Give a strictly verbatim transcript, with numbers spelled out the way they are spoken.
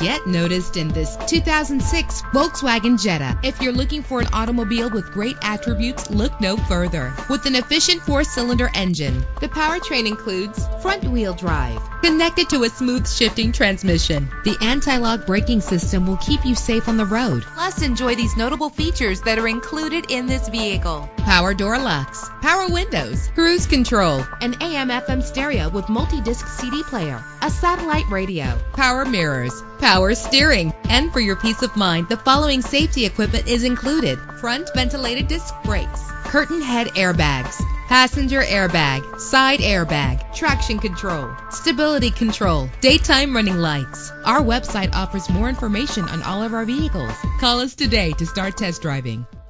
Get noticed in this two thousand six Volkswagen Jetta. If you're looking for an automobile with great attributes, look no further. With an efficient four-cylinder engine, the powertrain includes front-wheel drive, connected to a smooth shifting transmission. The anti-lock braking system will keep you safe on the road. Plus, enjoy these notable features that are included in this vehicle: power door locks, power windows, cruise control, an A M F M stereo with multi-disc C D player, a satellite radio, power mirrors, power steering. And for your peace of mind, the following safety equipment is included: front ventilated disc brakes, curtain head airbags, passenger airbag, side airbag, traction control, stability control, daytime running lights. Our website offers more information on all of our vehicles. Call us today to start test driving.